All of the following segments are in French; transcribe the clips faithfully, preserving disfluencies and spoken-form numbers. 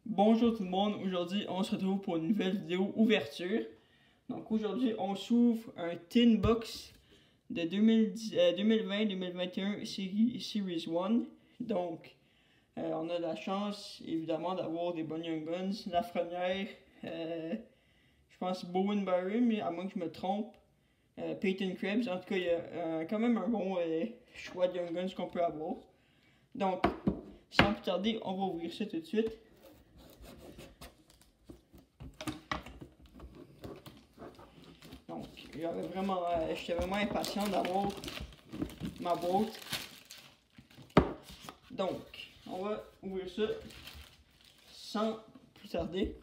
Bonjour tout le monde, aujourd'hui on se retrouve pour une nouvelle vidéo ouverture. Donc aujourd'hui on s'ouvre un tin box de deux mille vingt deux mille vingt et un série Series un. Donc euh, on a la chance évidemment d'avoir des bonnes Young Guns. La première, euh, je pense Bowen Byram, à moins que je me trompe, euh, Peyton Krebs. En tout cas il y a euh, quand même un bon euh, choix de Young Guns qu'on peut avoir. Donc sans plus tarder on va ouvrir ça tout de suite. Donc, j'avais vraiment, euh, j'étais vraiment impatient d'avoir ma boîte. Donc, on va ouvrir ça sans plus tarder.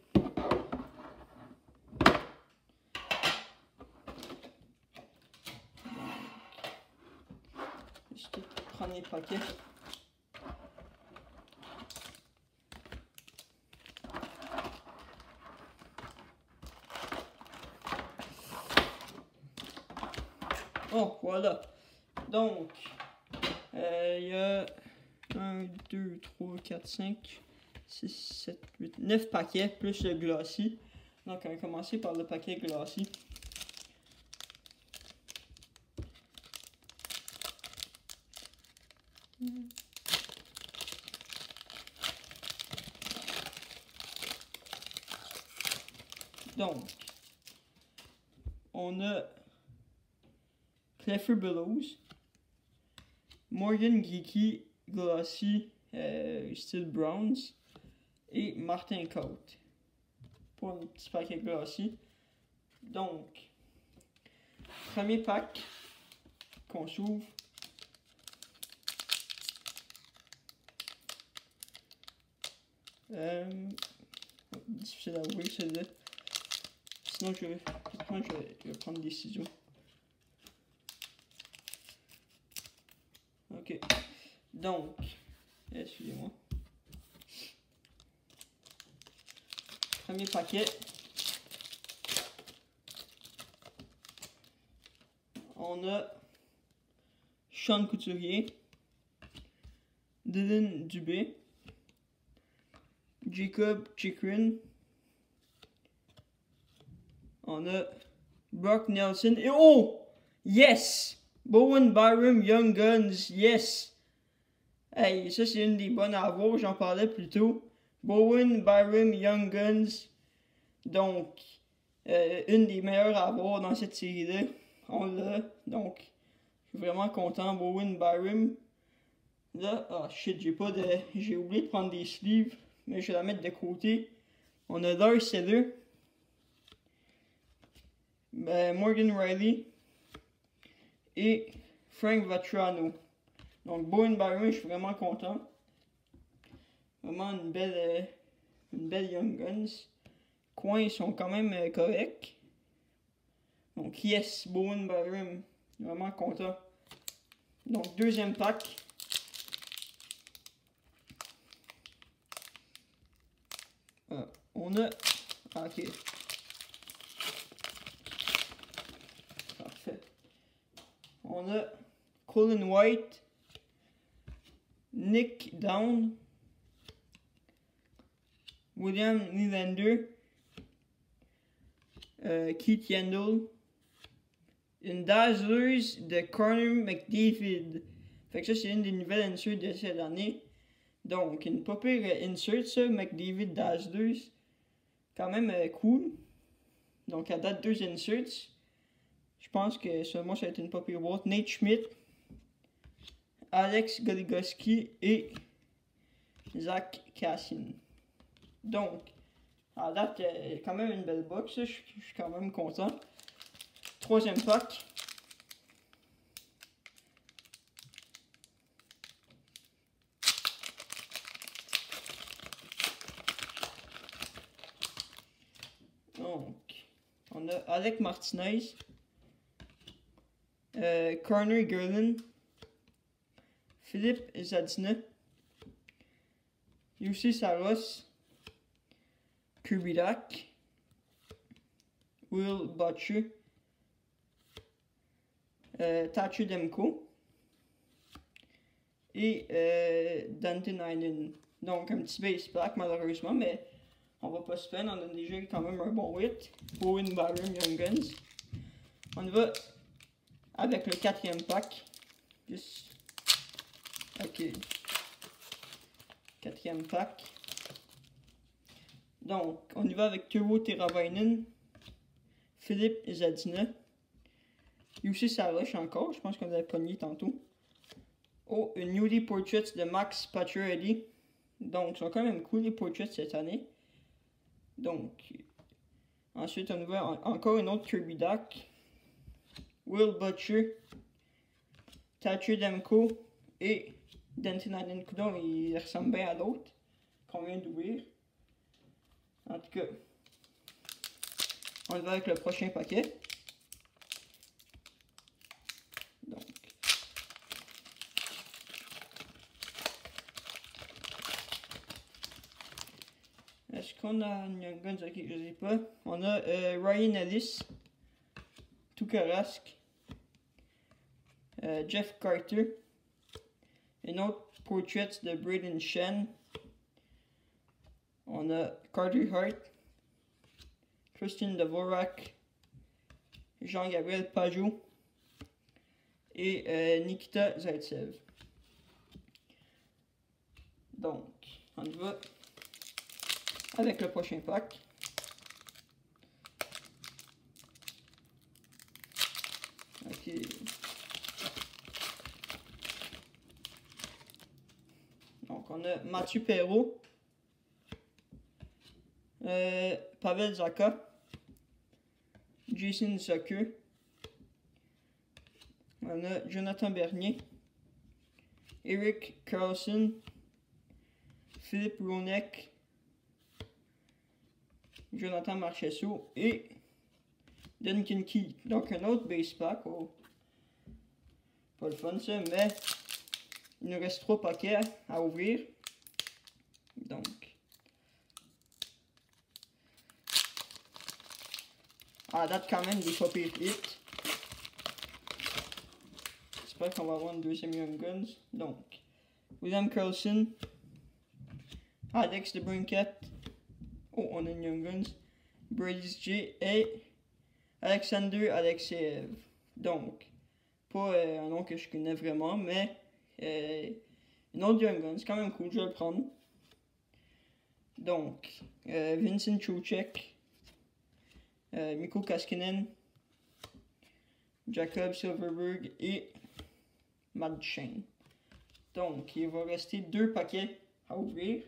Je vais prendre les paquets. Oh, voilà. Donc, il euh, y a un, deux, trois, quatre, cinq, six, sept, huit, neuf paquets, plus le glossy. Donc, on va commencer par le paquet glossy. Donc, on a Cleffer Bellows, Morgan Geeky Glossy euh, style Browns et Martin Coat pour un petit paquet glossy. Donc, premier pack qu'on s'ouvre. Euh, difficile à ouvrir celui-là. Sinon, je vais, je vais, je vais prendre des ciseaux. Ok. Donc, excusez-moi. Premier paquet. On a Sean Couturier, Dylan Dubé, Jacob Chikrin. On a Brock Nelson et oh! Yes! Bowen Byram Young Guns, yes! Hey, ça c'est une des bonnes à avoir, j'en parlais plus tôt. Bowen Byram Young Guns. Donc, euh, une des meilleures à avoir dans cette série-là. On l'a. Donc, je suis vraiment content. Bowen Byram. Là, ah oh shit, j'ai pas de. J'ai oublié de prendre des sleeves, mais je vais la mettre de côté. On a Lars Eller. Ben, Morgan Riley. Et Frank Vatrano. Donc, Bowen Byram, je suis vraiment content. Vraiment une belle, euh, une belle Young Guns. Coins sont quand même euh, corrects. Donc, yes, Bowen Byram. Vraiment content. Donc, deuxième pack. Ah, on a. Ah, ok. Parfait. On a Colin White, Nick Down, William Nylander, euh, Keith Yandel, une Dazzlers de Connor McDavid. Fait que ça, c'est une des nouvelles inserts de cette année. Donc, une pas pire insert, ça, McDavid Dazzlers. Quand même euh, cool. Donc, à date, deux inserts. Je pense que seulement ça va être une pas pire boîte. Nate Schmidt, Alex Goligoski et Zach Kassian. Donc, à date, euh, quand même une belle box, je suis quand même content. Troisième pack. Donc, on a Alec Martinez, euh, Connor Garland, Philippe Zadina, U C Saros, Kubiak, Will Butcher, euh, Thatcher Demko et euh, Dante Nyland. Donc, un petit base pack, malheureusement, mais on va pas se plaindre, on a déjà quand même un bon hit. Bowen Byram Young Guns. On va avec le quatrième pack. Juste. Ok. Quatrième pack. Donc, on y va avec Teuvo Teravainen, Philippe Zadina, Jussi Saros encore, je pense qu'on avait pogné tantôt. Oh, une Newly Portraits de Max Pacioretty. Donc, ils sont quand même cool les portraits cette année. Donc, ensuite, on va en encore une autre Kirby Duck, Will Butcher, Thatcher Demko et Denton Allen. Coudon, il ressemble bien à l'autre qu'on vient d'ouvrir. En tout cas, on va avec le prochain paquet. Donc, est-ce qu'on a un Young Guns? Ok, je sais pas. On a euh, Ryan Ellis, Tuukka euh, Jeff Carter, une autre portrait de Braden Shen. On a Carter Hart, Christian Dvorak, Jean-Gabriel Pageau et euh, Nikita Zaitsev. Donc, on y va avec le prochain pack. Ok. Donc, on a Mathieu Perreault, euh, Pavel Zacha, Jason Zucker, on a Jonathan Bernier, Eric Carlson, Philippe Ronek, Jonathan Marchesso et Duncan Keith. Donc un autre base pack. Oh. Pas le fun ça, mais il nous reste trois paquets à ouvrir. Donc. À date quand même des pas pires hits. J'espère qu'on va avoir une deuxième Young Guns. Donc. William Carlson. Alex DeBrincat. Oh, on a une Young Guns. Brady J et Alexander Alexeyev. Donc, pas euh, un nom que je connais vraiment, mais euh, une autre Young Guns. C'est quand même cool, je vais le prendre. Donc, euh, Vincent Trocheck, euh, Mikko Kaskinen, Jacob Silverberg et Matt Duchene. Donc, il va rester deux paquets à ouvrir.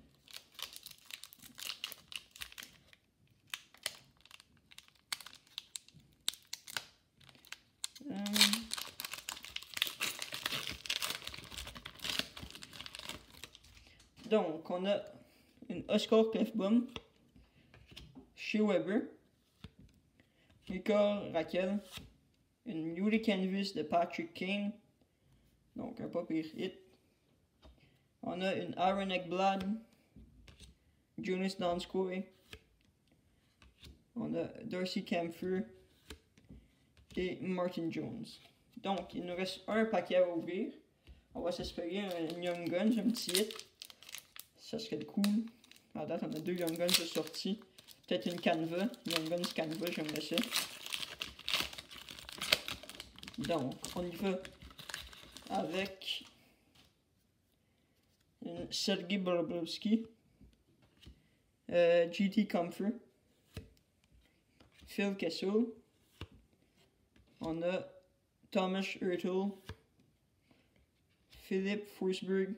Donc, on a une Oscar Klefbom, Shea Weber, Nicole Raquel, une Newly Canvas de Patrick Kane, donc un pas pire hit. On a une Aaron Ekblad, Jonas Donskoy, on a Darcy Kampfer et Martin Jones. Donc, il nous reste un paquet à ouvrir. On va s'espérer un Young Guns, un petit hit. Ça serait cool. À date, on a deux Young Guns de sortie. Peut-être une Canva. Young Guns Canva, j'aimerais ça. Donc, on y va avec une Sergei Bobrovsky, euh, G T Comfort, Phil Kessel. On a Thomas Hurtle, Philippe Forsberg.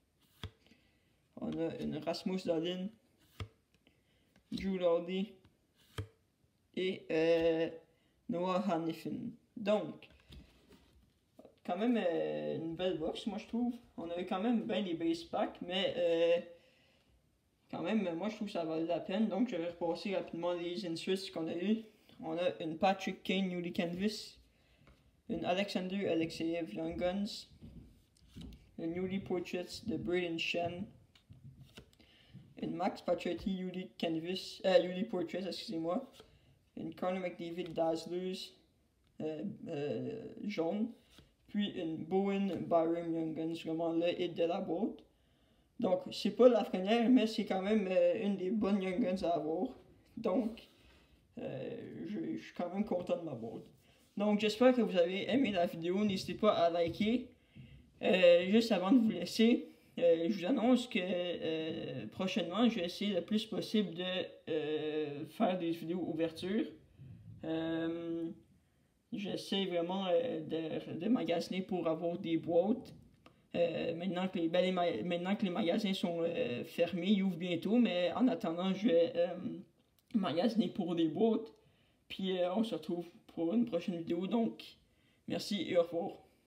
On a une Rasmus Dahlin, Drew Doughty et euh, Noah Hannifin. Donc, quand même euh, une belle box, moi je trouve. On a eu quand même bien les base packs, mais euh, quand même, moi je trouve que ça valait la peine. Donc, je vais repasser rapidement les inserts qu'on a eu. On a une Patrick Kane Newly Canvas, une Alexander Alexeyev Young Guns, une Newly Portraits de Braden Shen, une Max Pacioretty Newly Canvas, euh, Newly Portraits, excusez-moi, une Connor McDavid Dazzlers euh, euh, jaune, puis une Bowen Byram Young Guns, vraiment le hit de la boîte. Donc, c'est pas la première, mais c'est quand même euh, une des bonnes Young Guns à avoir. Donc, euh, je, je suis quand même content de ma boîte. Donc, j'espère que vous avez aimé la vidéo. N'hésitez pas à liker. Euh, juste avant de vous laisser, euh, je vous annonce que euh, prochainement, je vais essayer le plus possible de euh, faire des vidéos ouverture. Euh, J'essaie vraiment euh, de, de magasiner pour avoir des boîtes. Euh, maintenant, que les, ben, les maintenant que les magasins sont euh, fermés, ils ouvrent bientôt, mais en attendant, je vais euh, magasiner pour des boîtes. Puis euh, on se retrouve pour une prochaine vidéo. Donc, merci et au revoir.